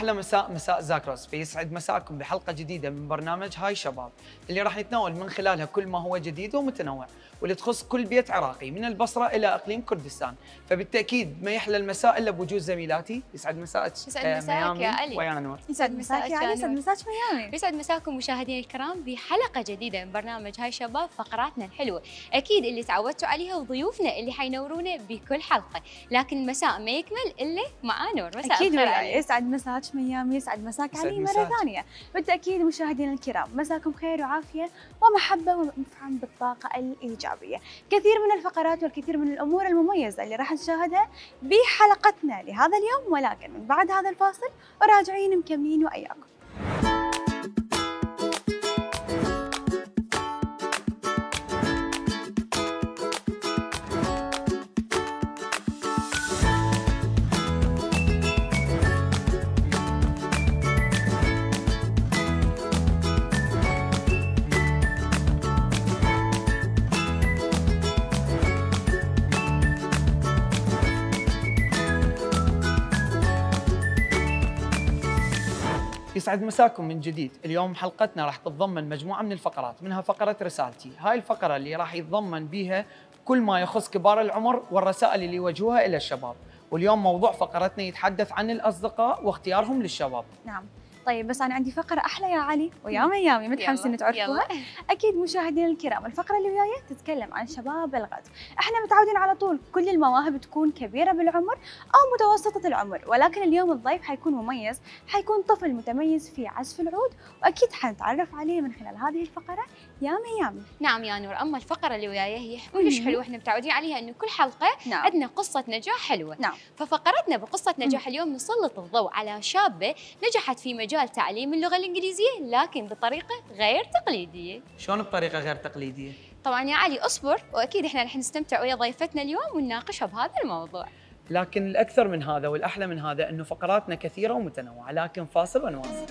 احلى مساء زاكروس، فيسعد مساكم بحلقه جديده من برنامج هاي شباب، اللي راح نتناول من خلالها كل ما هو جديد ومتنوع، واللي تخص كل بيت عراقي من البصره الى اقليم كردستان. فبالتاكيد ما يحلى المساء الا بوجود زميلاتي. يسعد مساك مساك يا علي ويانور. يسعد مساك يا علي. يسعد مساك ميامي. يسعد مساكم مشاهدينا الكرام بحلقه جديده من برنامج هاي شباب، فقراتنا الحلوه اكيد اللي تعودتوا عليها وضيوفنا اللي حينورونا بكل حلقه، لكن المساء ما يكمل الا مع نور. مساء اكيد الخير علي. يسعد مساك ميامي، يسعد مساك علي مره ثانيه. بالتاكيد مشاهدينا الكرام مساكم خير وعافيه ومحبه ومفعم بالطاقه الايجابيه. كثير من الفقرات والكثير من الامور المميزه اللي راح نشاهدها بحلقتنا لهذا اليوم، ولكن من بعد هذا الفاصل وراجعين مكملين واياكم. يسعد مساكم من جديد. اليوم حلقتنا راح تتضمن مجموعة من الفقرات، منها فقرة رسالتي. هاي الفقرة اللي راح يتضمن بها كل ما يخص كبار العمر والرسائل اللي يوجهوها إلى الشباب. واليوم موضوع فقرتنا يتحدث عن الأصدقاء واختيارهم للشباب. نعم. طيب بس أنا عندي فقرة أحلى يا علي ويا ميامي، متحمسين تعرفوها؟ أكيد مشاهدينا الكرام، الفقرة اللي وياي تتكلم عن شباب الغد. احنا متعودين على طول كل المواهب تكون كبيرة بالعمر أو متوسطة العمر، ولكن اليوم الضيف حيكون مميز، حيكون طفل متميز في عزف العود، وأكيد حنتعرف عليه من خلال هذه الفقرة يا ميامي. نعم يا نور. أما الفقرة اللي وياي هي كلش حلوة، احنا متعودين عليها إنه كل حلقة عندنا قصة نجاح حلوة. ففقرتنا بقصة نجاح اليوم نسلط الضوء على شابة نجحت في مجال تعليم اللغة الإنجليزية لكن بطريقة غير تقليدية. شلون بطريقة غير تقليدية؟ طبعا يا علي اصبر، واكيد احنا رح نستمتع ويا ضيفتنا اليوم ونناقشها بهذا الموضوع. لكن الأكثر من هذا والأحلى من هذا أنه فقراتنا كثيرة ومتنوعة، لكن فاصل ونواصل.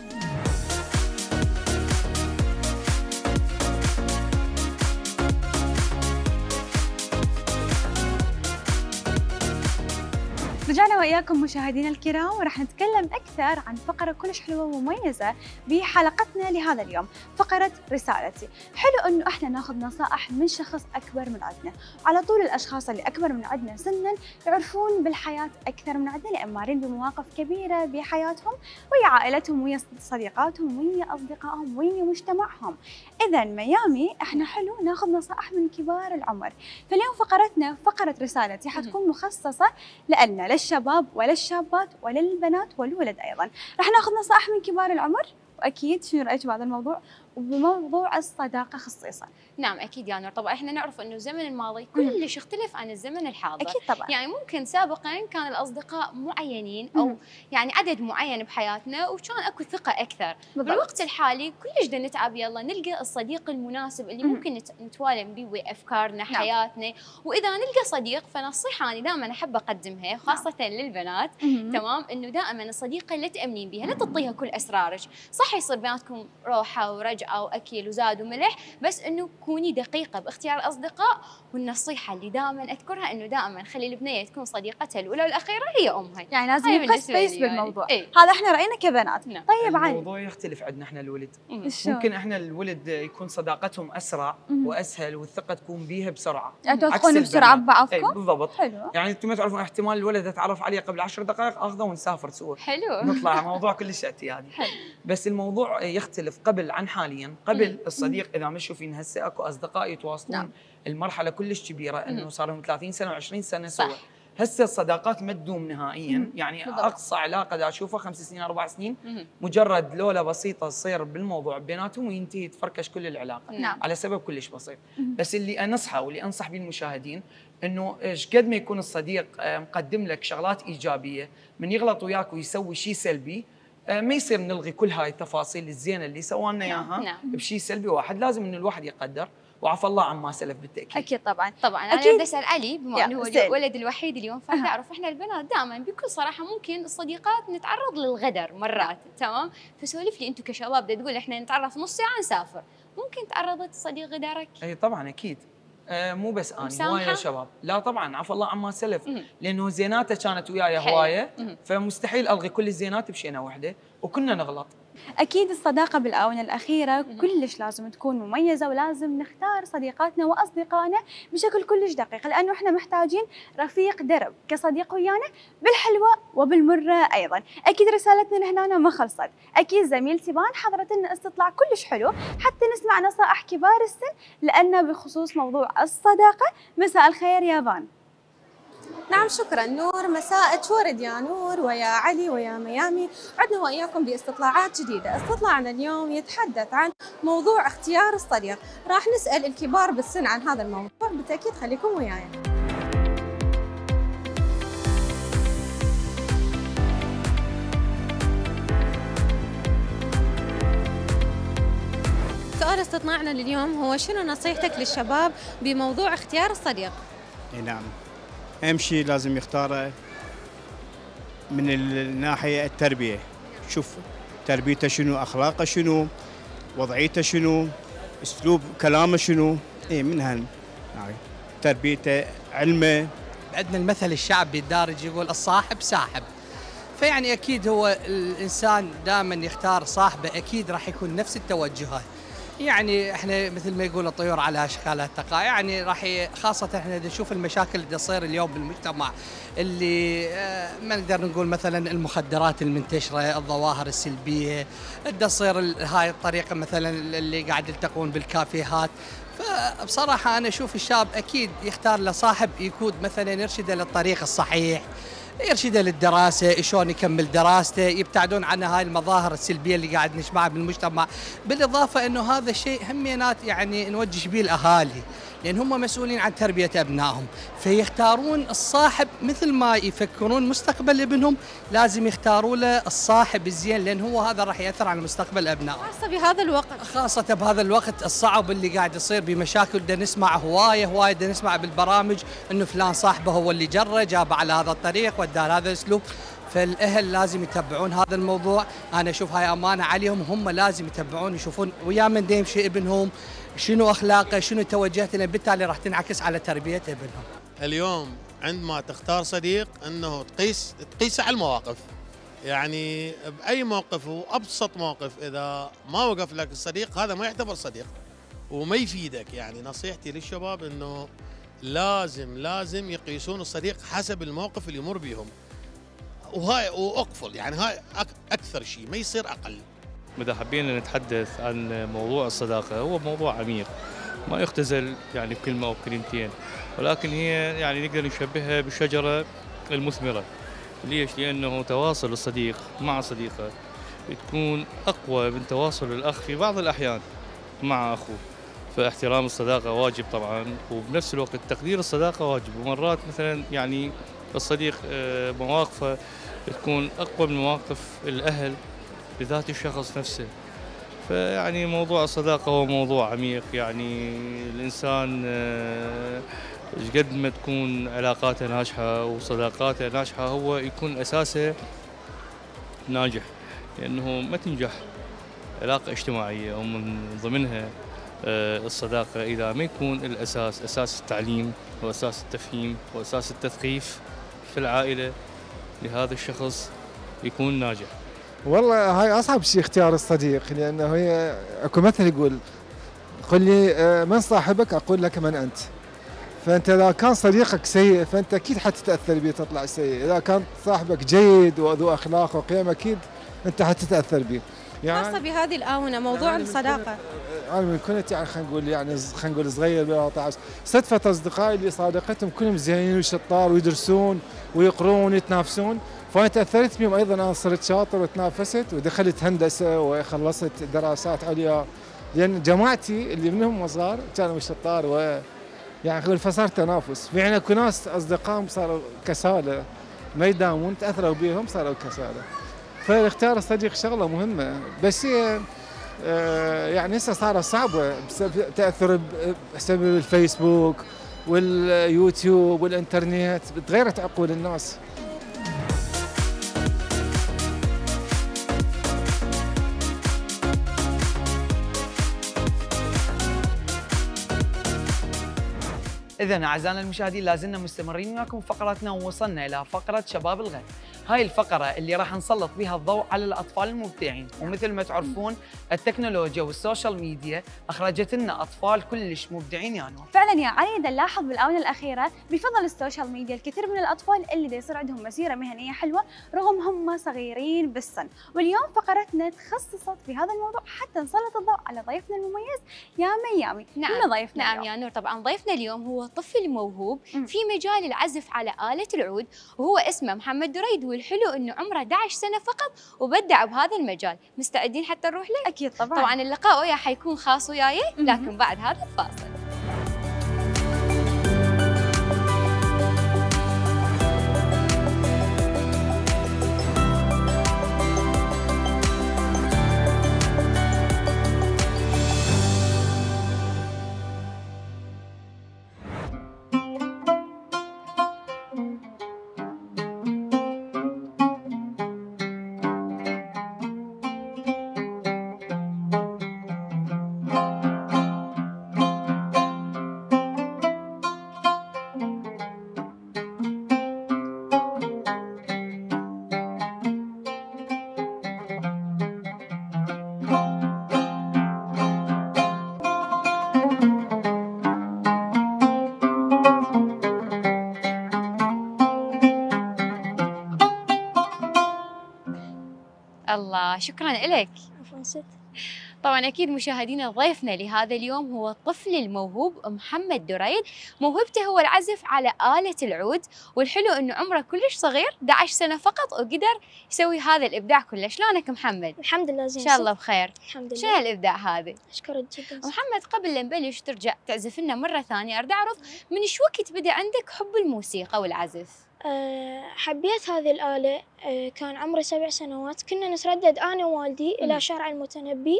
رجعنا وإياكم مشاهدينا الكرام، وراح نتكلم أكثر عن فقرة كلش حلوة ومميزة بحلقتنا لهذا اليوم، فقرة رسالتي. حلو إنه إحنا ناخذ نصائح من شخص أكبر من عندنا، على طول الأشخاص اللي أكبر من عندنا سنا يعرفون بالحياة أكثر من عندنا، لأن مارين بمواقف كبيرة بحياتهم ويا عائلتهم ويا صديقاتهم ويا أصدقائهم ويا مجتمعهم. إذا ميامي إحنا حلو ناخذ نصائح من كبار العمر. فاليوم فقرتنا فقرة رسالتي حتكون مخصصة لنا، للشباب وللشابات وللبنات والولد ايضا. راح ناخذ نصائح من كبار العمر، واكيد شنو رايك بهذا الموضوع وبموضوع الصداقه خصيصا. نعم اكيد يا نور. طبعا احنا نعرف انه الزمن الماضي كلش يختلف عن الزمن الحاضر. اكيد طبعا. يعني ممكن سابقا كان الاصدقاء معينين او يعني عدد معين بحياتنا وكان اكو ثقه اكثر. بالوقت الحالي كلش بدنا نتعب يلا نلقى الصديق المناسب اللي ممكن نتوالم به وافكارنا حياتنا. واذا نلقى صديق فنصيحه انا دائما احب اقدمها خاصه للبنات، تمام، انه دائما الصديقه اللي تامنين بها لا تعطيها كل اسرارك. صح يصير بيناتكم روحه ورجعه واكل وزاد وملح، بس انه كوني دقيقه باختيار الاصدقاء. والنصيحه اللي دائما اذكرها انه دائما خلي البنيه تكون صديقتها الاولى والاخيره هي امها. يعني لازم يبقى سبيس بالموضوع. إيه؟ هذا احنا راينا كبنات. نعم. طيب علي، الموضوع يختلف عندنا احنا الولد. ممكن احنا الولد يكون صداقتهم اسرع واسهل والثقه تكون بيها بسرعه. يعني تدخلون بسرعه ببعضكم؟ بالضبط. حلو. يعني انتم ما تعرفون احتمال الولد اتعرف عليه قبل 10 دقائق اخذه ونسافر سوا. حلو. نطلع موضوع كلش اعتيادي. حلو. بس الموضوع يختلف قبل عن حاليا. قبل الصديق اذا مش شوفين هسه اكو اصدقاء يتواصلون المرحله كلش كبيره انه صار لهم 30 سنه و20 سنه سوا. هسه الصداقات ما تدوم نهائيا. يعني اقصى علاقه دا اشوفها 5 سنين 4 سنين، مجرد لوله بسيطه تصير بالموضوع بيناتهم وينتهي تفركش كل العلاقه على سبب كلش بسيط. بس اللي انصحه واللي انصح به المشاهدين انه ايش قد ما يكون الصديق مقدم لك شغلات ايجابيه، من يغلط وياك ويسوي شيء سلبي ما يصير نلغي كل هاي التفاصيل الزينه اللي سوى لنا اياها بشيء سلبي واحد. لازم انه الواحد يقدر وعفى الله عما سلف بالتاكيد. اكيد طبعا. انا بدي اسال علي بما انه هو الولد الوحيد اليوم، فتعرف احنا البنات دائما بكل صراحه ممكن الصديقات نتعرض للغدر مرات، تمام؟ فسولف لي انتم كشباب بدي تقول احنا نتعرف نص ساعه نسافر، ممكن تعرضت صديق غدارك؟ اي طبعا اكيد. مو بس اني، مسامحة؟ هوايه شباب. لا طبعا، عفى الله عما سلف، لانه زيناته كانت وياي هوايه، فمستحيل الغي كل الزينات بشينه واحده، وكنا نغلط. أكيد الصداقة بالآونة الأخيرة كلش لازم تكون مميزة، ولازم نختار صديقاتنا وأصدقائنا بشكل كلش دقيق، لأنه إحنا محتاجين رفيق درب كصديق ويانا بالحلوة وبالمرة أيضا. أكيد رسالتنا لهنا ما خلصت، أكيد زميلتي بان حضرت لنا استطلاع كلش حلو حتى نسمع نصائح كبار السن لأن بخصوص موضوع الصداقة. مساء الخير يا بان. نعم شكرا نور، مساءك ورد يا نور ويا علي ويا ميامي. عدنا وإياكم باستطلاعات جديدة. استطلاعنا اليوم يتحدث عن موضوع اختيار الصديق. راح نسأل الكبار بالسن عن هذا الموضوع، بالتأكيد خليكم وياي. سؤال استطلاعنا لليوم هو شنو نصيحتك للشباب بموضوع اختيار الصديق؟ نعم، أهم شيء لازم يختاره من الناحية التربية، شوف تربيته شنو، أخلاقه شنو، وضعيته شنو، أسلوب كلامه شنو، من هن تربيته، علمه. عندنا المثل الشعبي الدارج يقول الصاحب ساحب، فيعني أكيد هو الإنسان دائما يختار صاحبه أكيد راح يكون نفس التوجهات. يعني احنا مثل ما يقول الطيور على اشكالها تقع، يعني راح خاصه احنا نشوف المشاكل اللي تصير اليوم بالمجتمع، اللي ما نقدر نقول مثلا المخدرات المنتشره، الظواهر السلبيه، تصير هاي الطريقه مثلا اللي قاعد يلتقون بالكافيهات. فبصراحه انا اشوف الشاب اكيد يختار له صاحب يكون مثلا يرشده للطريق الصحيح، يرشده للدراسة، شلون يكمل دراسته، يبتعدون عن هاي المظاهر السلبية اللي قاعد نسمعها بالمجتمع. بالإضافة أنه هذا الشيء همينات يعني نوجه به الأهالي، لأن هم مسؤولين عن تربية أبنائهم، فيختارون الصاحب مثل ما يفكرون مستقبل ابنهم، لازم يختاروا له الصاحب الزين، لأن هو هذا راح يأثر على مستقبل أبنائهم. خاصة بهذا الوقت، خاصة بهذا الوقت الصعب اللي قاعد يصير بمشاكل، بدنا نسمع هواية بدنا نسمع بالبرامج إنه فلان صاحبه هو اللي جره جابه على هذا الطريق وداه هذا الأسلوب. فالأهل لازم يتبعون هذا الموضوع. أنا أشوف هاي أمانة عليهم، هم لازم يتبعون يشوفون ويا من دا يمشي ابنهم، شنو أخلاقه، شنو توجهاته، لأن بالتالي راح تنعكس على تربية ابنهم. اليوم عندما تختار صديق أنه تقيس على المواقف، يعني بأي موقف وأبسط موقف إذا ما وقف لك الصديق هذا ما يعتبر صديق وما يفيدك. يعني نصيحتي للشباب أنه لازم يقيسون الصديق حسب الموقف اللي يمر بهم، وهاي وأقفل، يعني هاي أكثر شيء، ما يصير أقل. إذا حبينا نتحدث عن موضوع الصداقة، هو موضوع عميق ما يختزل يعني بكلمة أو كلمتين، ولكن هي يعني نقدر نشبهها بالشجرة المثمرة. ليش؟ لأنه تواصل الصديق مع صديقه تكون أقوى من تواصل الأخ في بعض الأحيان مع أخوه. فاحترام الصداقة واجب طبعا، وبنفس الوقت تقدير الصداقة واجب. ومرات مثلا يعني الصديق مواقفه تكون أقوى من مواقف الأهل بذات الشخص نفسه. فيعني موضوع الصداقة هو موضوع عميق، يعني الإنسان قد ما تكون علاقاته ناجحة وصداقاته ناجحة هو يكون أساسه ناجح، لأنه ما تنجح علاقة اجتماعية ومن ضمنها الصداقة إذا ما يكون الأساس أساس التعليم وأساس التفهيم وأساس التثقيف في العائلة لهذا الشخص يكون ناجح. والله هاي أصعب شيء اختيار الصديق، لأنه هي أكو مثل يقول قل لي من صاحبك أقول لك من أنت. فأنت إذا كان صديقك سيء فأنت أكيد حتتأثر به تطلع سيء، إذا كان صاحبك جيد وذو أخلاق وقيم أكيد أنت حتتأثر به. يعني خاصة بهذه الآونة موضوع يعني الصداقة. أنا من كنت يعني خلينا نقول صغير ب 14 صدفة أصدقائي اللي صادقتهم كلهم زينين وشطار ويدرسون ويقرون ويتنافسون، فأنا تأثرت بهم أيضا. أنا صرت شاطر وتنافست ودخلت هندسة وخلصت دراسات عليا، لأن جماعتي اللي منهم صغار كانوا شطار يعني أقول فصار تنافس. في عندنا اكو ناس أصدقائهم صاروا كسالى ما يداومون، تأثروا بهم صاروا كسالى. فاختيار الصديق شغلة مهمة، بس هي يعني هسه صارت صعبة بسبب تأثر بسبب الفيسبوك واليوتيوب والإنترنت، تغيرت عقول الناس. إذا أعزائنا المشاهدين لازلنا مستمرين معكم فقراتنا ووصلنا إلى فقرة شباب الغد. هاي الفقرة اللي راح نسلط بها الضوء على الأطفال المبدعين، ومثل ما تعرفون التكنولوجيا والسوشيال ميديا أخرجت لنا أطفال كلش مبدعين يا نور. فعلا يا علي، دا نلاحظ بالآونة الأخيرة بفضل السوشيال ميديا الكثير من الأطفال اللي دا يصير عندهم مسيرة مهنية حلوة رغم هم صغيرين بالسن. واليوم فقرتنا تخصصت في هذا الموضوع حتى نسلط الضوء على ضيفنا المميز يا ميامي. نعم ضيفنا نعم اليوم؟ يا نور، طبعا ضيفنا اليوم هو طفل موهوب في مجال العزف على آلة العود، وهو اسمه محمد دريد، والحلو انه عمره 11 سنة فقط وبدع بهذا المجال. مستعدين حتى نروح له؟ اكيد طبعا. طبعا اللقاء وياه حيكون خاص وياي، لكن بعد هذا الفاصل. الله، شكرا لك. عفوا ست. طبعا اكيد مشاهدينا ضيفنا لهذا اليوم هو الطفل الموهوب محمد دريد. موهبته هو العزف على آلة العود، والحلو انه عمره كلش صغير 11 سنة فقط وقدر يسوي هذا الابداع كله. شلونك محمد؟ الحمد لله زين. ان شاء الله بخير. الحمد لله. شنو هالابداع هذا؟ اشكرك جدا. محمد، قبل لا نبلش ترجع تعزف لنا مرة ثانية، اريد اعرف من ايش وقت بدا عندك حب الموسيقى والعزف؟ حبيت هذه الآلة كان عمري 7 سنوات. كنا نتردد أنا ووالدي إلى شارع المتنبي،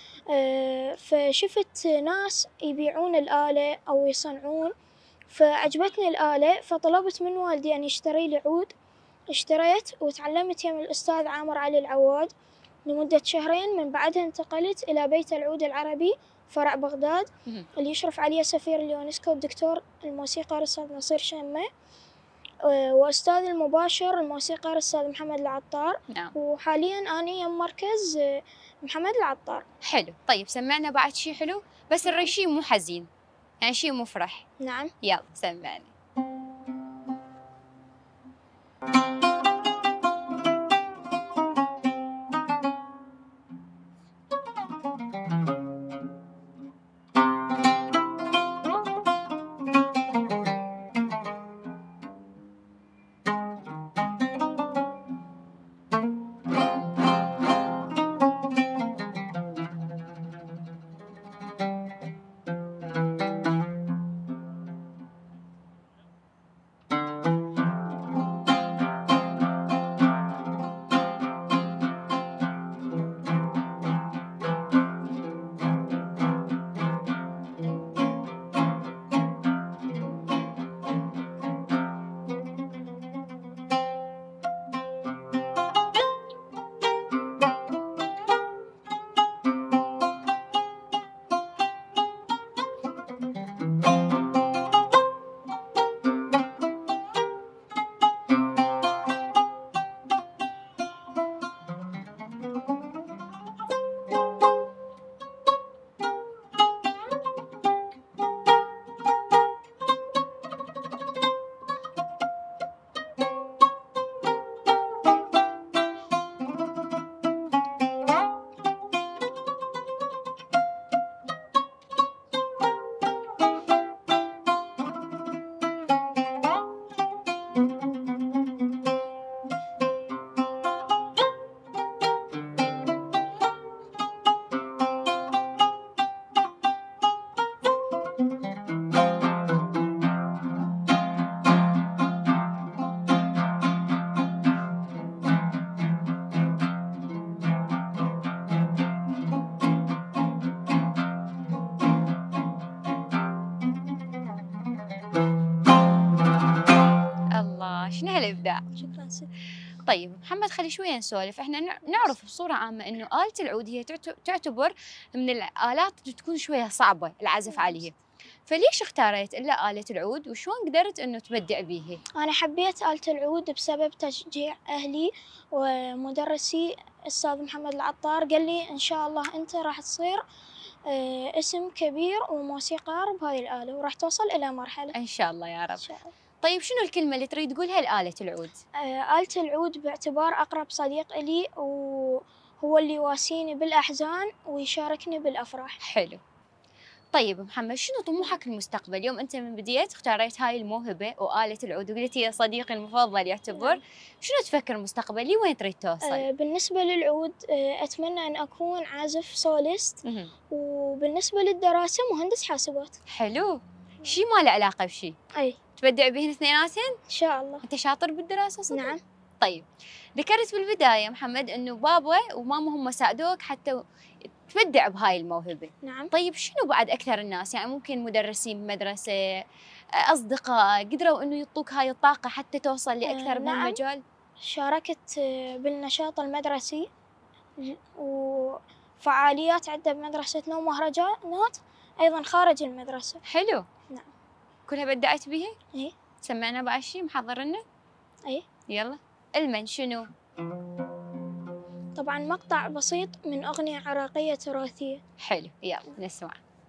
فشفت ناس يبيعون الآلة أو يصنعون، فعجبتني الآلة، فطلبت من والدي أن يشتري لي عود. اشتريت وتعلمت يم الأستاذ عامر علي العواد لمدة 2 شهرين. من بعدها انتقلت إلى بيت العود العربي فرع بغداد اللي يشرف عليه سفير اليونسكو الدكتور الموسيقار الأستاذ نصير شمة، وأستاذ المباشر الموسيقار الأستاذ محمد العطار. نعم. وحاليا أنا يم مركز محمد العطار. حلو. طيب سمعنا بعد شيء حلو، بس نريد شيء مو حزين، يعني شيء مفرح. نعم. يلا سمعني. شكرا ست. طيب محمد، خلي شويه نسولف. احنا نعرف بصوره عامه انه آلة العود هي تعتبر من الآلات اللي تكون شويه صعبه العزف عليها، فليش اختاريت الا آلة العود وشلون قدرت انه تبدع بيها؟ أنا حبيت آلة العود بسبب تشجيع أهلي ومدرسي أستاذ محمد العطار، قال لي إن شاء الله أنت راح تصير اسم كبير وموسيقار بهاي الآلة وراح توصل إلى مرحلة ان شاء الله يا رب. إن شاء الله. طيب شنو الكلمه اللي تريد تقولها لآلة العود؟ آلة العود باعتبار أقرب صديق إلي، وهو اللي يواسيني بالأحزان ويشاركني بالأفراح. حلو. طيب محمد، شنو طموحك المستقبل؟ اليوم انت من بديت اختاريت هاي الموهبه وآلة العود وقلت يا صديقي المفضل يعتبر، شنو تفكر مستقبلي وين تريد توصل؟ بالنسبة للعود أتمنى أن أكون عازف سوليست، وبالنسبة للدراسة مهندس حاسبات. حلو، شيء ما له علاقه بشيء. أي تبدع بهن اثنيناتن؟ إن شاء الله. انت شاطر بالدراسه صدق؟ نعم. طيب ذكرت بالبدايه محمد انه بابا وماما هم ساعدوك حتى تبدع بهاي الموهبه. نعم. طيب شنو بعد اكثر الناس، يعني ممكن مدرسين بمدرسه، اصدقاء قدروا انه يعطوك هاي الطاقه حتى توصل لاكثر من نعم. مجال؟ شاركت بالنشاط المدرسي وفعاليات عدة بمدرستنا ومهرجانات أيضا خارج المدرسة. حلو. نعم. كلها بدعت بيها؟ إيه. سمعنا بعد شيء محضر لنا؟ إيه. يلا. المن شنو؟ طبعا مقطع بسيط من أغنية عراقية تراثية. حلو، يلا نسمع.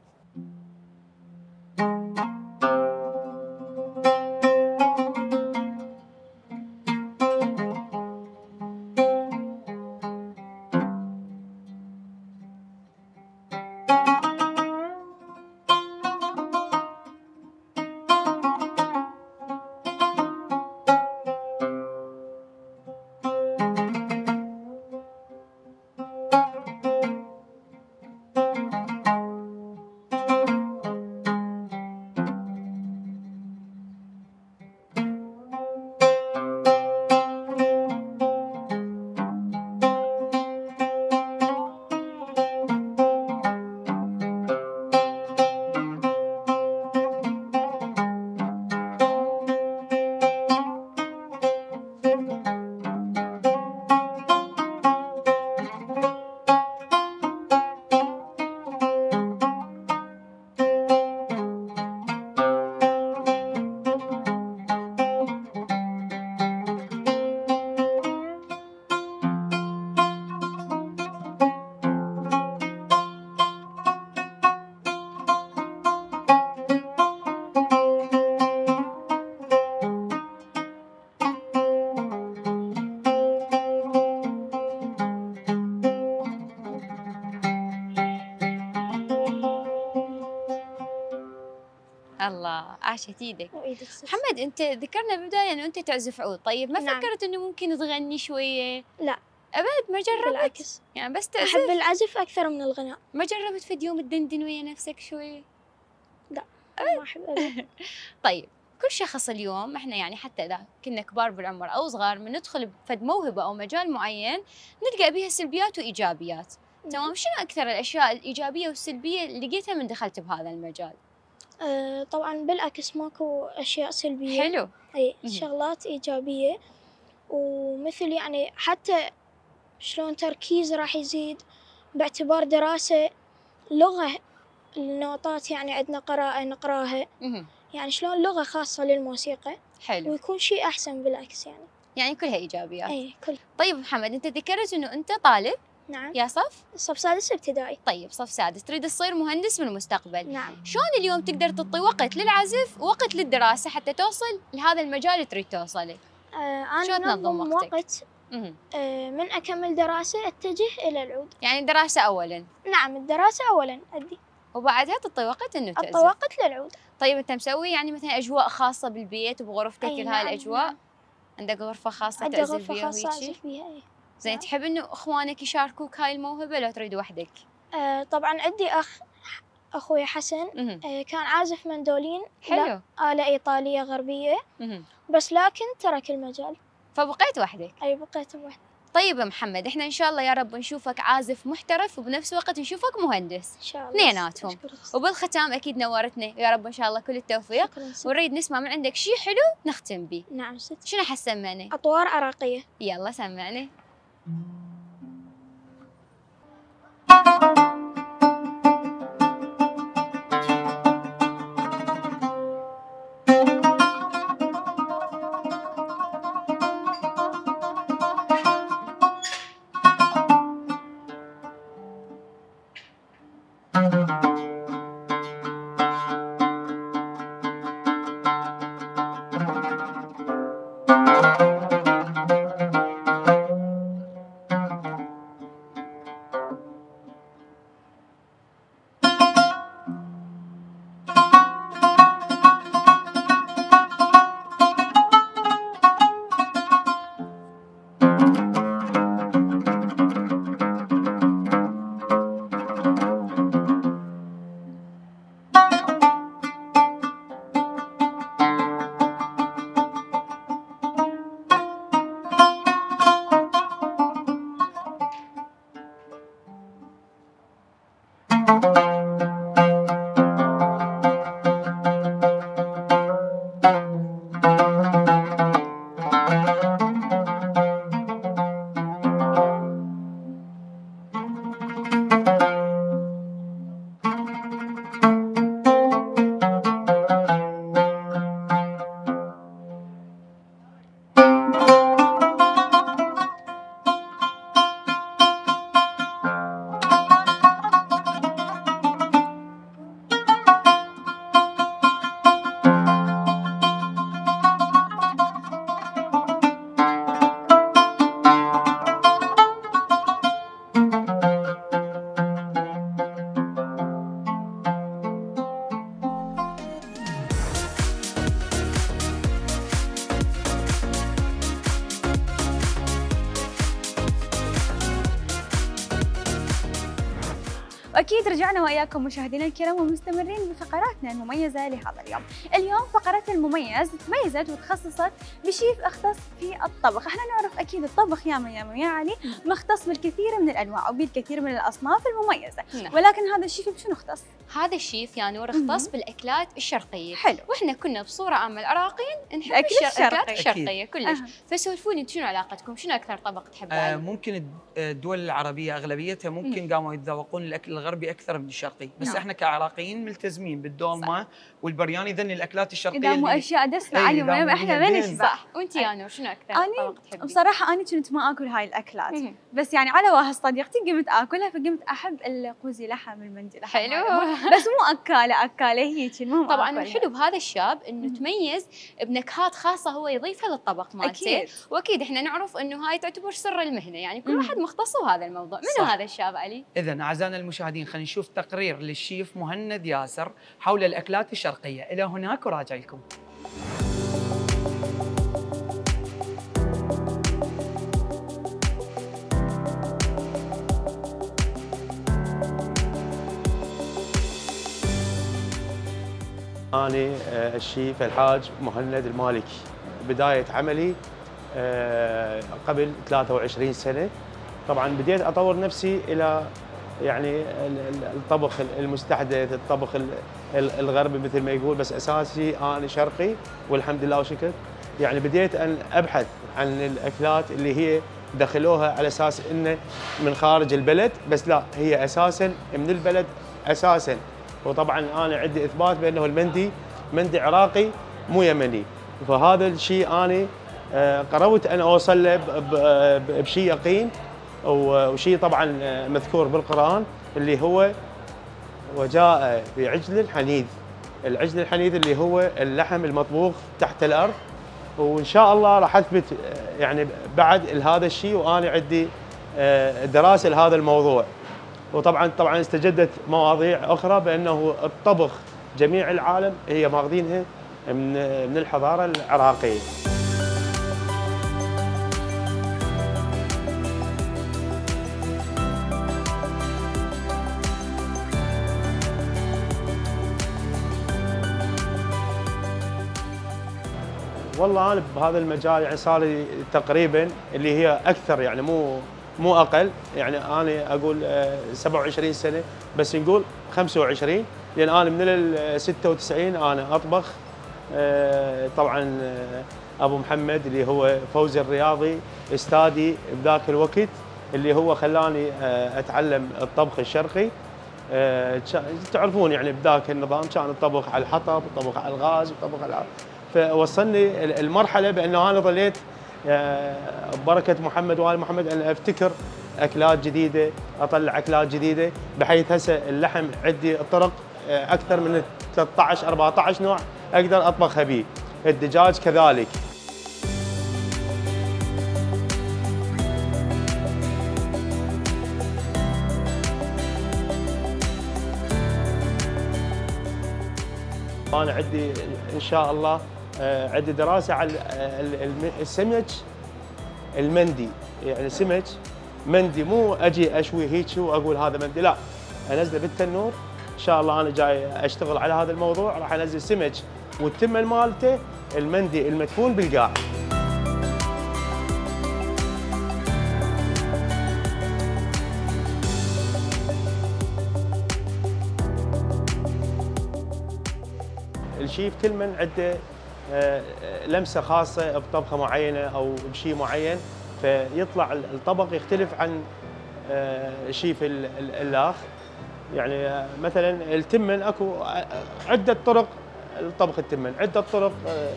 الله، عاشت ايدك. محمد، انت ذكرنا بالبدايه انه انت تعزف عود، طيب ما نعم. فكرت انه ممكن تغني شويه؟ لا ابد ما جربت؟ بالعكس، يعني بس تعزف؟ أحب العزف أكثر من الغناء. ما جربت في يوم تدندن ويا نفسك شويه؟ لا ما أحب أبد. طيب كل شخص اليوم احنا يعني حتى اذا كنا كبار بالعمر او صغار من ندخل بفد موهبه او مجال معين نلقى بها سلبيات وايجابيات. تمام، شنو اكثر الاشياء الايجابيه والسلبيه اللي لقيتها من دخلت بهذا المجال؟ طبعا بالعكس ماكو أشياء سلبية. حلو. أي شغلات إيجابية، ومثل يعني حتى شلون تركيز راح يزيد باعتبار دراسة، لغة، النوتات يعني عندنا قراءة نقراها، يعني شلون لغة خاصة للموسيقى. حلو. ويكون شيء أحسن بالعكس يعني كلها إيجابيات. أي كل. طيب محمد، أنت ذكرت إنه أنت طالب. نعم. يا صف سادس ابتدائي. طيب صف سادس، تريد تصير مهندس بالمستقبل. نعم. شلون اليوم تقدر تعطي وقت للعزف ووقت للدراسة حتى توصل لهذا المجال اللي تريد توصله؟ أنا أنظم وقت. من أكمل دراسة أتجه إلى العود. يعني الدراسة أولاً؟ نعم، الدراسة أولاً أدي، وبعدها تعطي وقت إنه تعزف. أعطي وقت للعود. طيب أنت مسوي يعني مثلاً أجواء خاصة بالبيت وبغرفتك لهاي نعم. الأجواء؟ نعم. عندك غرفة خاصة عندي تعزف غرفة فيها خاصة أعزف فيها. زين، نعم. تحب إنه إخوانك يشاركوك هاي الموهبة لو تريد وحدك؟ طبعاً عندي أخوي حسن كان عازف مندولين. حلو. آلة إيطالية غربية. بس لكن ترك المجال. فبقيت وحدك؟ أي بقيت بوحدي. طيب يا محمد، احنا ان شاء الله يا رب نشوفك عازف محترف وبنفس الوقت نشوفك مهندس ان شاء الله. اثنيناتهم. أشكرك. وبالختام اكيد نورتنا، يا رب ان شاء الله كل التوفيق. شكراً ست. ونريد نسمع من عندك شيء حلو نختم به. نعم ست. شنو حسمعني؟ اطوار عراقيه. يلا سمعني. واكيد رجعنا واياكم مشاهدينا الكرام ومستمرين بفقراتنا المميزه لهذا اليوم. اليوم فقرتنا المميز تميزت وتخصصت بشيف اختص في الطبخ. احنا نعرف اكيد الطبخ يا علي مختص بالكثير من الانواع وبالكثير من الاصناف المميزه، ولكن هذا الشيف بشنو اختص؟ هذا الشيف يا نور اختص بالاكلات الشرقيه. حلو. واحنا كنا بصوره عامه العراقيين نحب الأكل الاكلات الشرقيه كلش. فسولفوني شنو علاقتكم؟ شنو اكثر طبق تحبه؟ ممكن الدول العربيه اغلبيتها ممكن قاموا يتذوقون الاكل الغربي اكثر من الشرقي، بس احنا كعراقيين ملتزمين بالدولمه والبرياني، ذني الاكلات الشرقيه اللي اشياء دسمه علي احنا ما نشبع. صح. وانت يا نور شنو اكثر طبق تحبي؟ بصراحه انا كنت ما اكل هاي الاكلات، بس يعني على واحد صديقتي قمت اكلها، فقمت احب القوزي لحم المندي لحم. حلو. بس مو اكاله هيك. المهم طبعا الحلو بهذا الشاب انه تميز بنكهات خاصه هو يضيفها للطبق مالته. واكيد احنا نعرف انه هاي تعتبر سر المهنه، يعني كل واحد مختص بهذا الموضوع. منو هذا الشاب علي؟ اذا اعزائنا المشاهدين خلينا نشوف تقرير للشيف مهند ياسر حول الاكلات الشرقيه. الى هناك وراجع لكم. أنا الشيف الحاج مهند المالكي. بداية عملي قبل 23 سنة. طبعا بديت أطور نفسي إلى يعني الطبخ المستحدث، الطبخ الغربي مثل ما يقول، بس أساسي أنا شرقي والحمد لله وشكر. يعني بديت أن أبحث عن الأكلات اللي هي دخلوها على أساس إنه من خارج البلد، بس لا، هي أساساً من البلد أساساً. وطبعا انا عندي اثبات بانه المندي مندي عراقي مو يمني، فهذا الشيء انا قررت ان اوصل له بشيء يقين وشيء طبعا مذكور بالقران اللي هو وجاء بعجل الحنيذ. العجل الحنيذ اللي هو اللحم المطبوخ تحت الارض، وان شاء الله راح اثبت يعني بعد هذا الشيء، وانا عندي دراسه لهذا الموضوع. وطبعا استجدت مواضيع اخرى بانه الطبخ جميع العالم هي ماخذينها من الحضاره العراقيه. والله انا بهذا المجال يعني صار لي تقريبا اللي هي اكثر يعني مو اقل، يعني انا اقول 27 سنه، بس نقول 25، لان انا من ال 96 انا اطبخ. طبعا ابو محمد اللي هو فوزي الرياضي استاذي بذاك الوقت، اللي هو خلاني اتعلم الطبخ الشرقي. تعرفون يعني بذاك النظام كان الطبخ على الحطب، الطبخ على الغاز، الطبخ على، فوصلني المرحله بانه انا ظليت ببركه محمد وال محمد ان ابتكر اكلات جديده، اطلع اكلات جديده، بحيث هسه اللحم عندي طرق اكثر من 13 14 نوع اقدر اطبخها به، الدجاج كذلك. انا عندي ان شاء الله عندي دراسه على السمك المندي، يعني سمك مندي، مو اجي اشوي هيك واقول هذا مندي، لا انزله بالتنور ان شاء الله. انا جاي اشتغل على هذا الموضوع، راح انزل سمك والتمن مالته المندي المدفون بالقاع. الشيف كل من عنده لمسه خاصه بطبخه معينه او بشيء معين، فيطلع الطبق يختلف عن شيف الاخ. يعني مثلا التمن اكو عده طرق لطبخ التمن، عده طرق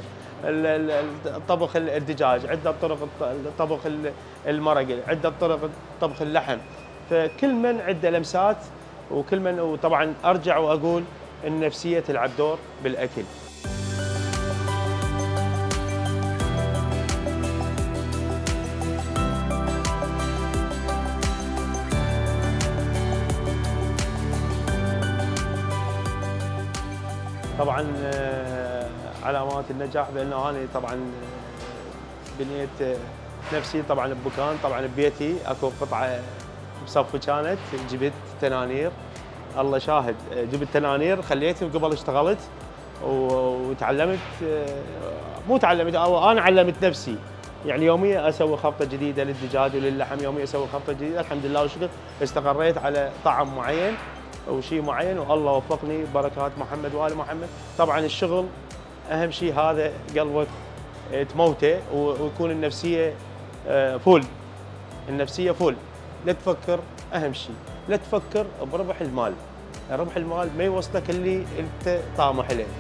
طبخ الدجاج، عده طرق طبخ المرق، عده طرق طبخ اللحم، فكل من عنده لمسات، وكل من، وطبعا ارجع واقول النفسيه تلعب دور بالاكل. طبعا علامات النجاح بانه انا طبعا بنيت نفسي طبعا بمكان، طبعا ببيتي اكو قطعه بصفي كانت، جبت تنانير، الله شاهد، جبت تنانير خليتهم قبل اشتغلت وتعلمت، مو تعلمت، او انا علمت نفسي، يعني يوميا اسوي خلطه جديده للدجاج وللحم، يوميا اسوي خلطه جديده، الحمد لله والشكر استقريت على طعم معين وشيء معين، والله وفقني بركات محمد وال محمد. طبعا الشغل اهم شيء هذا قلبك تموته، ويكون النفسيه فول، النفسيه فول، لا تفكر، اهم شيء لا تفكر بربح المال، ربح المال ما يوصلك اللي انت طامح له.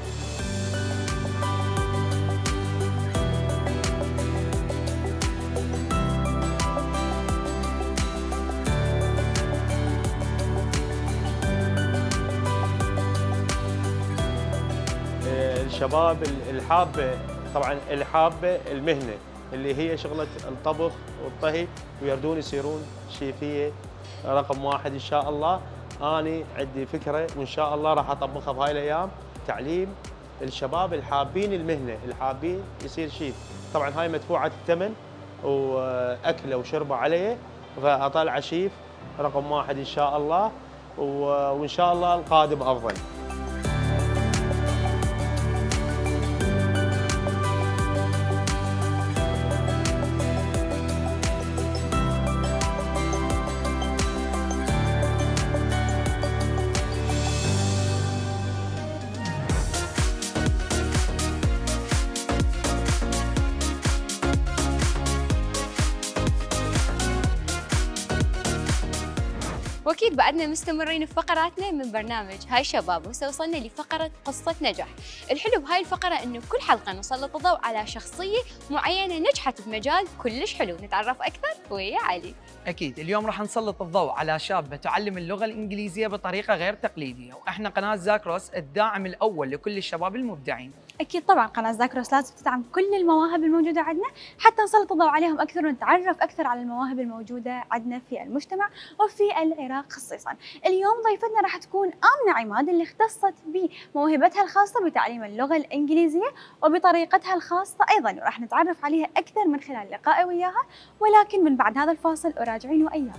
الشباب الحابه، طبعا الحابه المهنه اللي هي شغله الطبخ والطهي، ويردون يصيرون شيفيه رقم واحد ان شاء الله. اني عندي فكره وان شاء الله راح اطبقها بهاي الايام، تعليم الشباب الحابين المهنه، الحابين يصير شيف. طبعا هاي مدفوعه الثمن واكله وشربه عليه، فاطلع شيف رقم واحد ان شاء الله، وان شاء الله القادم افضل. واكيد بعدنا مستمرين في فقراتنا من برنامج هاي شباب، وهسه وصلنا لفقره قصه نجاح. الحلو بهاي الفقره انه كل حلقه نسلط الضوء على شخصيه معينه نجحت بمجال كلش حلو، نتعرف اكثر ويا علي. اكيد اليوم راح نسلط الضوء على شابه تعلم اللغه الانجليزيه بطريقه غير تقليديه، واحنا قناه زاكروس الداعم الاول لكل الشباب المبدعين. اكيد طبعا قناه زاكروس لازم تدعم كل المواهب الموجوده عندنا حتى نسلط الضوء عليهم اكثر ونتعرف اكثر على المواهب الموجوده عندنا في المجتمع وفي العراق خصيصا. اليوم ضيفتنا راح تكون آمنة عماد اللي اختصت بموهبتها الخاصه بتعليم اللغه الانجليزيه وبطريقتها الخاصه ايضا، وراح نتعرف عليها اكثر من خلال لقائي وياها، ولكن من بعد هذا الفاصل وراجعين واياكم.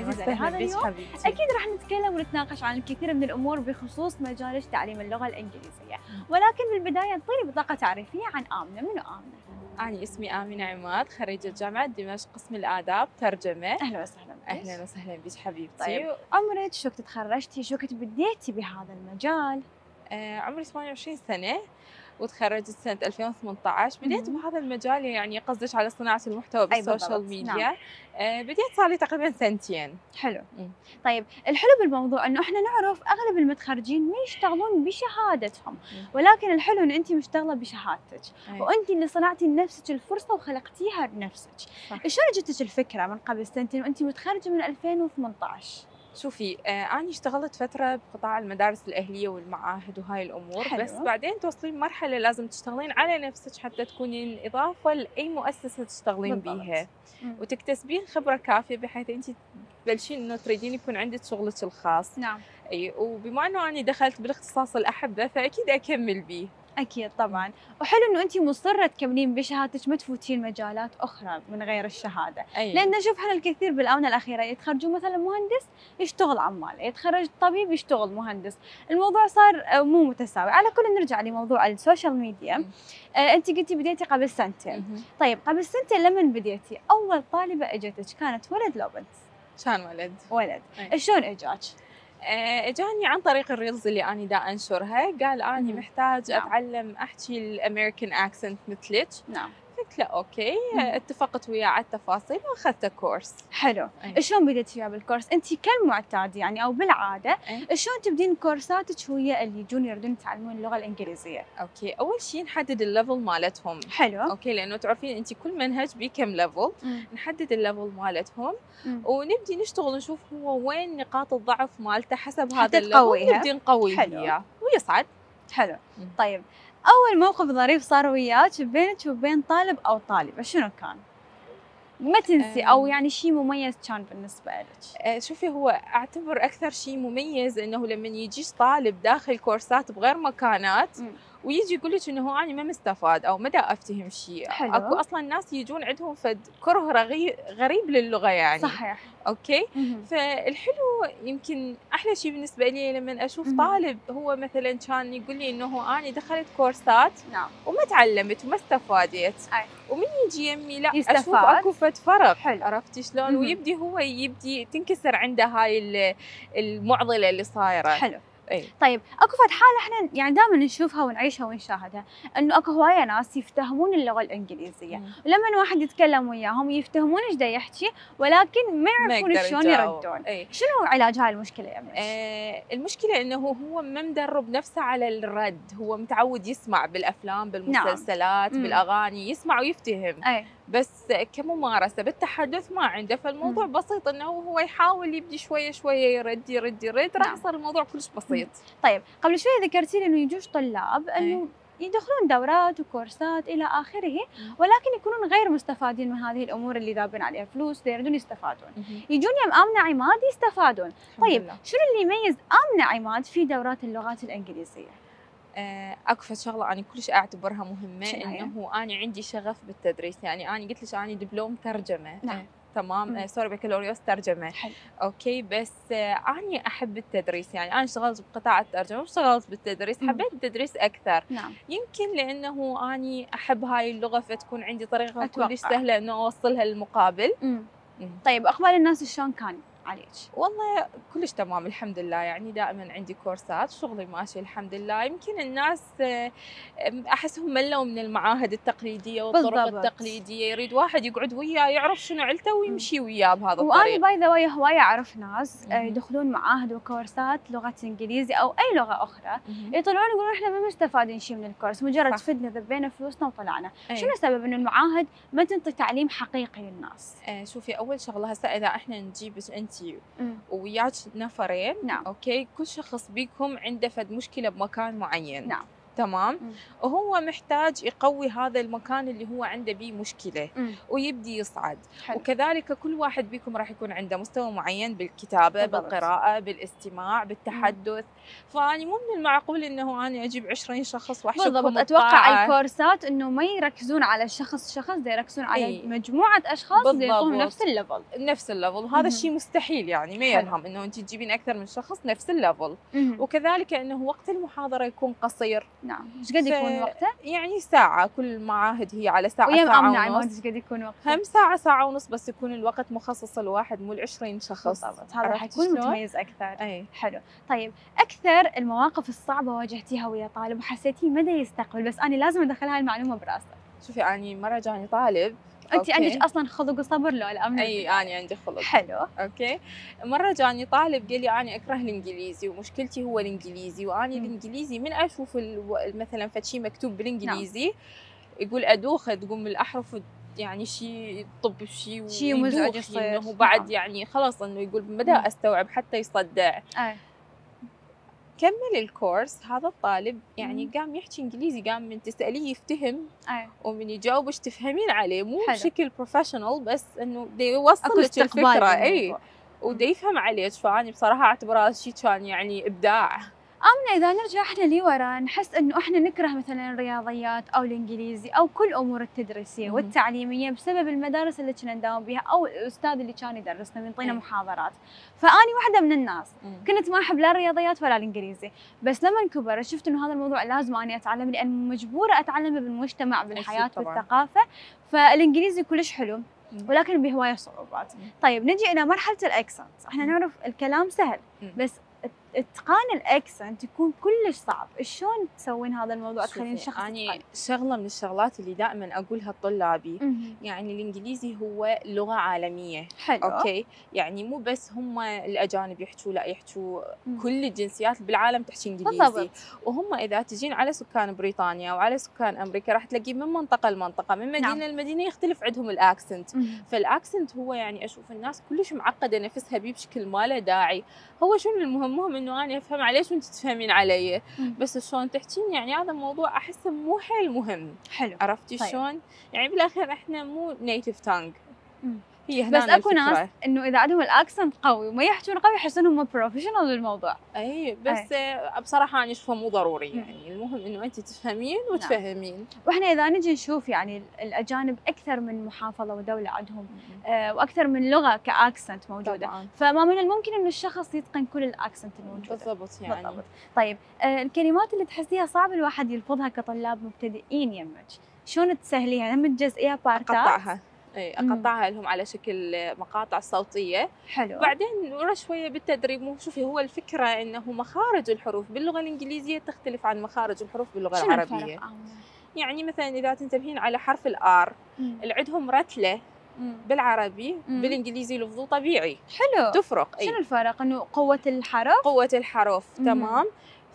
عزيزة لهذا اليوم. أكيد راح نتكلم ونتناقش عن الكثير من الأمور بخصوص مجال تعليم اللغة الإنجليزية، ولكن بالبداية انطيني بطاقة تعريفية عن آمنة. منو آمنة؟ أنا اسمي آمنة عماد، خريجة جامعة دمشق قسم الآداب ترجمة. أهلا وسهلا بك. أهلا وسهلا بك حبيبتي. طيب عمرك شو كنت تخرجتي، شو كنت بديتي بهذا المجال؟ عمري 28 سنة وتخرجت سنة 2018. بديت بهذا المجال يعني قصدك على صناعة المحتوى بالسوشيال ميديا. نعم. بديت صار لي تقريبا 2 سنين. حلو. طيب الحلو بالموضوع انه احنا نعرف اغلب المتخرجين ما يشتغلون بشهادتهم، ولكن الحلو انه انت مشتغله بشهادتك، وانت اللي صنعتي لنفسك الفرصه وخلقتيها بنفسك. شلون جتك الفكره من قبل سنتين وانت متخرجه من 2018؟ شوفي أنا اشتغلت فترة بقطاع المدارس الأهلية والمعاهد وهاي الأمور. حلو. بس بعدين توصلين مرحلة لازم تشتغلين على نفسك حتى تكونين إضافة لأي مؤسسة تشتغلين بيها وتكتسبين خبرة كافية بحيث أنت تبلشين إنه تريدين يكون عندك شغلك الخاص. نعم. أي وبما إنه أنا دخلت بالاختصاص الأحبة فأكيد أكمل بيه. أكيد طبعاً، وحلو إنه أنتِ مصرة تكملين بشهادتك ما تفوتين مجالات أخرى من غير الشهادة. لأن نشوف إحنا الكثير بالآونة الأخيرة يتخرجون مثلاً مهندس يشتغل عمال، يتخرج طبيب يشتغل مهندس، الموضوع صار مو متساوي. على كل نرجع لموضوع السوشيال ميديا. أنتِ قلتي بديتي قبل سنتين. طيب قبل سنتين لما بديتي أول طالبة إجتك كانت ولد لو بنت؟ كان ولد. ولد. شلون إجاك؟ اجاني عن طريق الريلز اللي انا دا انشرها، قال اني محتاج اتعلم احكي الامريكان اكسنت مثلك. نعم. قلت له اوكي. اتفقت وياه على التفاصيل واخذت كورس. حلو. شلون بديتي وياه بالكورس؟ انت كالمعتاد يعني او بالعاده شلون تبدين كورساتك ويا اللي يجون يريدون يتعلمون اللغه الانجليزيه؟ اوكي، اول شيء نحدد الليفل مالتهم. حلو. اوكي، لانه تعرفين انت كل منهج بيه كم ليفل. نحدد الليفل مالتهم ونبدي نشتغل نشوف هو وين نقاط الضعف مالته حسب هذا الليفل نبدي نقويه اياه ويصعد. حلو. طيب أول موقف ظريف صار وياك بينك وبين طالب أو طالبة شنو كان؟ ما تنسي أو يعني شيء مميز كان بالنسبة لك؟ شوفي هو أعتبر أكثر شيء مميز إنه لما يجيش طالب داخل كورسات بغير مكانات ويجي يقول لك انه انا ما مستفاد او ما دا افتهم شيء. اكو اصلا ناس يجون عندهم فد كره غريب للغه يعني. صحيح. اوكي. فالحلو يمكن احلى شيء بالنسبه لي لما اشوف طالب هو مثلا كان يقول لي انه انا دخلت كورسات وما تعلمت وما استفادت. ومن يجي يمي لا يستفاد. اشوف اكو فد فرق. عرفتي شلون؟ ويبدي هو تنكسر عنده هاي المعضله اللي صايره. حلو. طيب اكو فد حاله احنا يعني دائما نشوفها ونعيشها ونشاهدها، انه اكو هوايه ناس يفتهمون اللغه الانجليزيه، ولما واحد يتكلم وياهم يفتهمون ايش دا يحكي ولكن ما يعرفون شلون يردون. شنو علاج هاي المشكله يا منش؟ المشكله انه هو ما مدرب نفسه على الرد، هو متعود يسمع بالافلام بالمسلسلات بالاغاني يسمع ويفتهم. بس كممارسه بالتحدث ما عنده، فالموضوع بسيط انه هو يحاول يبدي شويه شويه يرد راح يصير الموضوع كلش بسيط. طيب قبل شوي ذكرتي لي انه يجوش طلاب انه يدخلون دورات وكورسات الى اخره، ولكن يكونون غير مستفادين من هذه الامور اللي ذابين عليها فلوس يريدون يستفادون. يجون يم آمنة عماد يستفادون. طيب شنو اللي يميز آمنة عماد في دورات اللغات الانجليزيه؟ اكو شغله انا كلش اعتبرها مهمه، انه انا عندي شغف بالتدريس. يعني انا قلت لك انا دبلوم ترجمه. نعم. تمام. سوري بكالوريوس ترجمه. حلو. اوكي، بس اني احب التدريس. يعني انا اشتغلت بقطاع الترجمه واشتغلت بالتدريس. حبيت التدريس اكثر. نعم. يمكن لانه اني احب هاي اللغه فتكون عندي طريقه كلش سهله انه اوصلها للمقابل. طيب اقبال الناس شلون كان عليك؟ والله كلش تمام الحمد لله. يعني دائما عندي كورسات، شغلي ماشي الحمد لله. يمكن الناس احسهم ملوا من المعاهد التقليديه والطرق التقليديه، يريد واحد يقعد وياه يعرف شنو علته ويمشي وياه بهذا الطريق. وانا باي ذا واي هوايه اعرف ناس يدخلون معاهد وكورسات لغه انجليزي او اي لغه اخرى، يطلعون يقولون احنا ما مستفادين شيء من الكورس، مجرد فدنا ذبينا فلوسنا وطلعنا. شنو السبب انه المعاهد ما تنطي تعليم حقيقي للناس؟ شوفي اول شغله هسه اذا احنا نجيبك انت وياك نفرين. نعم. اوكي، كل شخص بيكم عنده فد مشكله بمكان معين. نعم. تمام. وهو محتاج يقوي هذا المكان اللي هو عنده بيه مشكله ويبدي يصعد. حلو. وكذلك كل واحد بيكم راح يكون عنده مستوى معين بالكتابه، بالقراءه، بالاستماع، بالتحدث. فاني مو من المعقول انه انا اجيب 20 شخص واحشرهم. بالضبط. اتوقع الكورسات انه ما يركزون على شخص، يركزون على مجموعه اشخاص يقومون نفس الليفل. هذا الشيء مستحيل، يعني ما يلهم انه انت تجيبين اكثر من شخص نفس الليفل. وكذلك انه وقت المحاضره يكون قصير. نعم. ايش قد يكون وقته؟ يعني ساعه، كل المعاهد هي على ساعه، ويا ساعه ونص. ايش قد يكون وقته؟ هم ساعه، ساعه ونص، بس يكون الوقت مخصص لواحد مو ل20 شخص. بالضبط. هذا راح يكون متميز اكثر. حلو. طيب اكثر المواقف الصعبه واجهتيها ويا طالب وحسيتيه مدى يستقبل، بس انا لازم ادخل هاي المعلومه براسه. شوفي اني مره جاني طالب. انت عندك اصلا خلق وصبر لا الامر؟ اي انا عندي خلق. حلو. اوكي. مره جاني طالب قال لي انا اكره الانجليزي ومشكلتي هو الانجليزي، واني الانجليزي من اشوف مثلا فشي مكتوب بالانجليزي يقول ادوخ تقوم الاحرف، يعني شيء طب شيء مزعج يصير، انه بعد يعني خلاص انه يقول بدا استوعب حتى يصدع. كمل الكورس هذا الطالب يعني قام يحكي انجليزي، قام من تساليه يفتهم ومن يجاوبش تفهمين عليه، مو بشكل بروفيشنال بس انه دي يوصل لك الفكره. اي ودي يفهم عليك. فاني بصراحه اعتبر هذا الشيء كان يعني ابداع. آمنة إذا نرجع إحنا لورا نحس إنه إحنا نكره مثلاً الرياضيات أو الإنجليزي أو كل أمور التدريسية والتعليمية بسبب المدارس اللي كنا نداوم بها أو الأستاذ اللي كان يدرسنا ويعطينا محاضرات. فأني واحدة من الناس كنت ما أحب لا الرياضيات ولا الإنجليزي، بس لما كبرت شفت إنه هذا الموضوع لازم أني أتعلم، لأن مجبورة أتعلمه بالمجتمع، بالحياة، بالثقافة. فالإنجليزي كلش حلو ولكن بهواية صعوبات. طيب نجي إلى مرحلة الأكسنت. إحنا نعرف الكلام سهل بس اتقان الاكسنت يكون كلش صعب. شلون تسوين هذا الموضوع تخلين الشخص يعني شغله من الشغلات اللي دائما اقولها لطلابي، يعني الانجليزي هو لغه عالميه. حلو. اوكي. يعني مو بس هم الاجانب يحكوا، لا يحكوا كل الجنسيات بالعالم تحكي انجليزي. بالضبط. وهم اذا تجين على سكان بريطانيا وعلى سكان امريكا راح تلاقي من منطقه لمنطقه، من مدينه لمدينه يختلف عندهم الاكسنت. فالاكسنت هو يعني اشوف الناس كلش معقده نفسها بيه بشكل ما له داعي. هو شنو المهم انه انا افهم عليش وانت تفهمين علي، بس شلون تحكين يعني هذا الموضوع احسه مو حيل مهم. حلو. عرفتي شلون؟ يعني بالاخير احنا مو نيتيف تانج. هي بس اكو ناس انه اذا عندهم الاكسنت قوي وما يحجون قوي يحسون انهم بروفيشنال بالموضوع. اي بس بصراحه انا اشوفه مو ضروري. يعني المهم انه انت تفهمين وتفهمين. واحنا اذا نجي نشوف يعني الاجانب اكثر من محافظه ودوله عندهم واكثر من لغه كاكسنت موجوده طبعاً. فما من الممكن انه الشخص يتقن كل الاكسنت الموجوده. بالضبط يعني. بالضبط. طيب الكلمات اللي تحسيها صعب الواحد يلفظها كطلاب مبتدئين يمك، شلون تسهليها؟ هم تجزئيها بارتات؟ اقطعها. اي اقطعها لهم على شكل مقاطع صوتيه. حلو. بعدين ورا شويه بالتدريب. شوفي هو الفكره انه مخارج الحروف باللغه الانجليزيه تختلف عن مخارج الحروف باللغه العربيه. يعني مثلا اذا تنتبهين على حرف الار اللي عندهم رتله بالعربي بالانجليزي لفظه طبيعي. حلو. تفرق. شنو الفرق؟ انه قوه الحرف. تمام.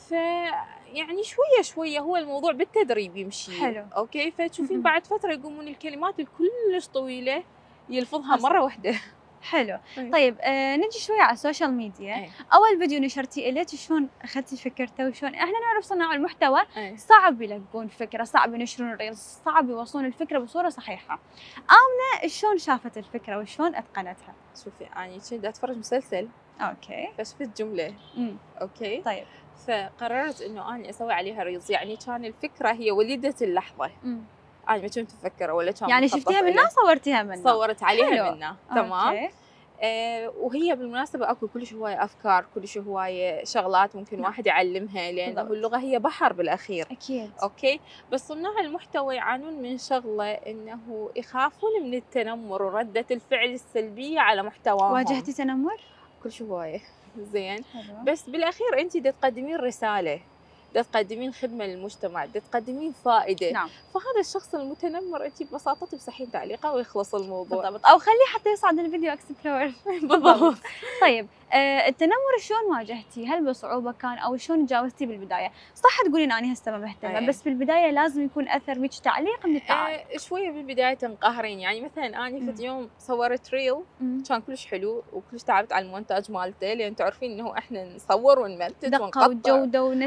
يعني شويه شويه هو الموضوع بالتدريب يمشي. حلو. اوكي. فتشوفين بعد فتره يقومون الكلمات الكلش طويله يلفظها مره واحده. حلو. طيب نجي شويه على السوشيال ميديا. اول فيديو نشرتيه اليك شلون اخذتي فكرته وشلون احنا نعرف صناع المحتوى صعب يلقون فكره، صعب ينشرون الريلز، صعب يوصلون الفكره بصوره صحيحه. آمنة شلون شافت الفكره وشلون اتقنتها؟ شوفي انا كنت اتفرج مسلسل. اوكي. فشفت جمله. اوكي. طيب فقررت انه انا اسوي عليها ريلز. يعني كان الفكره هي وليده اللحظه. انا ما كنت مفكره ولا كان يعني شفتيها منها صورتيها منها؟ صورت عليها منها. تمام. أوكي. وهي بالمناسبة اكو كلش هواية افكار، كلش هواية شغلات ممكن واحد يعلمها، لانه اللغة هي بحر بالاخير. اكيد. اوكي. بس صناع المحتوى يعانون من شغلة انه يخافون من التنمر وردة الفعل السلبية على محتواهم. واجهتي تنمر؟ كلش هواية. زين. بس بالاخير انت تقدمين رسالة، تقدمين خدمه للمجتمع، تقدمين فائده. نعم. فهذا الشخص المتنمر انت ببساطه تمسحين تعليقه ويخلص الموضوع. بالضبط. او خليه حتى يصعد الفيديو اكسبلور. بالضبط. طيب التنمر شلون واجهتي؟ هل بصعوبه كان او شلون تجاوزتي بالبدايه؟ صح تقولين اني هسه ما مهتمه بس بالبدايه لازم يكون اثر بيك تعليق من التعليق. شويه بالبدايه تنقهرين. يعني مثلا اني في يوم صورت ريل كان كلش حلو وكلش تعبت على المونتاج مالته، لان تعرفين انه احنا نصور ونمنتج ونقطع وجوده ونشر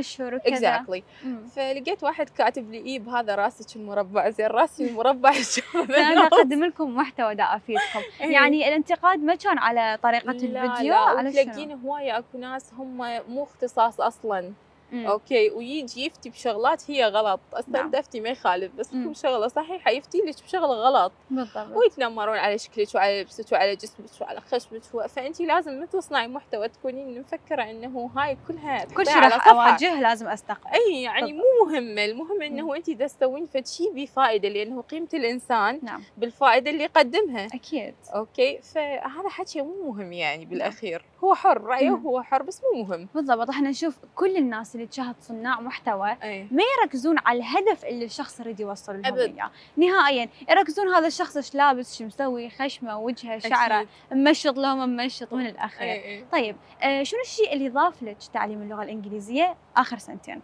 كذا. اكزاكتلي. فلقيت واحد كاتب لي بهذا راسك المربع زين راسي المربع. انا اقدم لكم محتوى دا افيدكم. يعني الانتقاد ما كان على طريقه الفيديو، على تلاقين هوايه اكو ناس هم مو اختصاص اصلا. اوكي، ويجي يفتي بشغلات هي غلط اصلا. نعم. تفتي ما يخالف، بس تكون شغله صحيحه يفتي لك بشغله غلط. بالضبط. ويتنمرون على شكلك وعلى لبسك وعلى جسمك وعلى خشمك فانت لازم من تصنعي محتوى تكونين مفكره انه هاي كلها كل شيء راح اواجه لازم استقبل. اي يعني مو مهمه، المهم انه انت اذا تسوين فد شيء بفائده، لانه قيمه الانسان نعم. بالفائده اللي يقدمها. اكيد. اوكي، فهذا حكي مو مهم يعني بالاخير. هو حر رايه وهو حر، بس مو مهم. بالضبط. احنا نشوف كل الناس اللي تشاهد صناع محتوى ما يركزون على الهدف اللي الشخص يريد يوصل لهم اياه نهائيا، يركزون هذا الشخص ايش لابس، شو مسوي، خشمه، وجهه، شعره، ممشط لهم ممشط من الاخير. طيب شنو الشيء اللي ضاف لك تعليم اللغه الانجليزيه اخر سنتين؟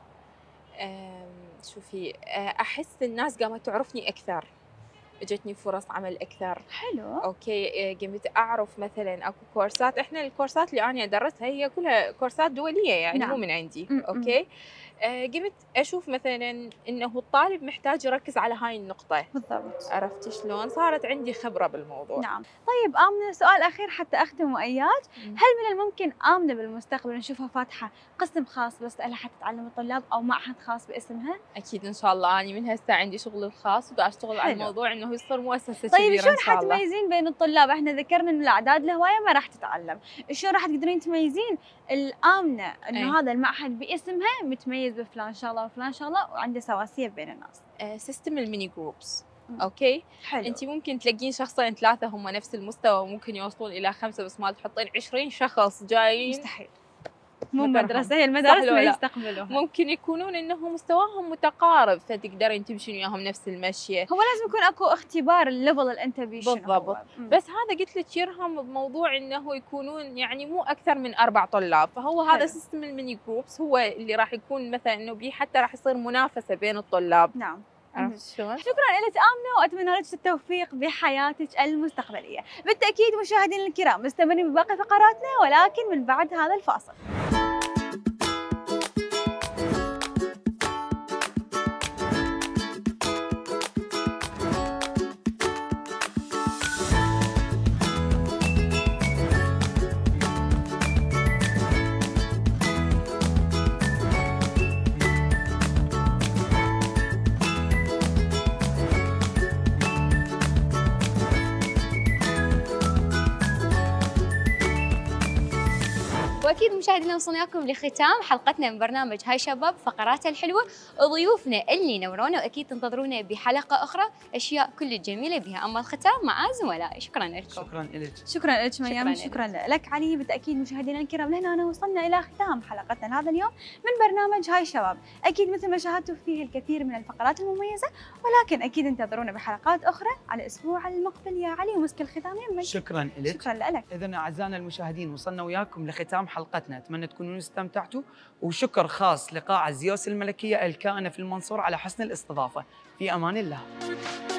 شوفي، احس الناس قامت تعرفني اكثر، اجتني فرص عمل اكثر. حلو. اوكي، قمت اعرف مثلا اكو كورسات، احنا الكورسات اللي انا ادرسها هي كلها كورسات دوليه يعني. نعم. مو من عندي. اوكي، قمت اشوف مثلا انه الطالب محتاج يركز على هاي النقطه. بالضبط. عرفتي شلون؟ صارت عندي خبره بالموضوع. نعم. طيب آمنة، سؤال اخير حتى اختم وياك، هل من الممكن آمنة بالمستقبل نشوفها فاتحه قسم خاص بس لها حتى تعلم الطلاب او معهد خاص باسمها؟ اكيد ان شاء الله. اني من هسه عندي شغل الخاص وقاعد اشتغل على الموضوع انه يصير مؤسسه طيب كبيره. شلون حتميزين بين الطلاب؟ احنا ذكرنا ان الاعداد الهوايه ما راح تتعلم، شلون راح تقدرين تميزين الآمنة انه هذا المعهد باسمها متميز بفلان شغله وفلان شغله وعنده سواسيه بين الناس؟ سيستم الميني جروبس. اوكي، حلو. انت ممكن تلاقين شخصين ثلاثه هم نفس المستوى وممكن يوصلون الى 5، بس ما تحطين 20 شخص جايين. مستحيل. مو مدرسه، هي المدارس ما يستقبلوها. ممكن يكونون انه مستواهم متقارب فتقدرين تمشين وياهم نفس المشيه. هو لازم يكون اكو اختبار الليفل اللي انت بيه. بالضبط. بس هذا قلت لك يرهم بموضوع انه يكونون يعني مو اكثر من 4 طلاب، فهو هذا سيستم الميني جروبس هو اللي راح يكون مثلا انه بيه حتى راح يصير منافسه بين الطلاب. نعم. شلون؟ شكرا لك آمنة، واتمنى لك التوفيق بحياتك المستقبليه. بالتاكيد مشاهدينا الكرام مستمرين بباقي فقراتنا ولكن من بعد هذا الفاصل. واكيد مشاهدينا وصلنا لكم لختام حلقتنا من برنامج هاي شباب فقراتها الحلوه، وضيوفنا اللي نورونا، واكيد تنتظرونا بحلقه اخرى اشياء كل جميله بها. اما الختام مع زملائي. شكرا لكم. شكرا لك. شكرا لك ميام. شكرا لك علي. بالتاكيد مشاهدينا الكرام لهنا وصلنا الى ختام حلقتنا هذا اليوم من برنامج هاي شباب. اكيد مثل ما شاهدتوا فيه الكثير من الفقرات المميزه، ولكن اكيد انتظرونا بحلقات اخرى على الاسبوع المقبل. يا علي ومسك الختام يمك. شكرا لك. شكرا لك. اذا اعزائنا المشاهدين وصلنا وياكم لختام حلقتنا، اتمنى تكونوا استمتعتوا، وشكر خاص لقاعة زيوس الملكيه الكائنه في المنصوره على حسن الاستضافه. في امان الله.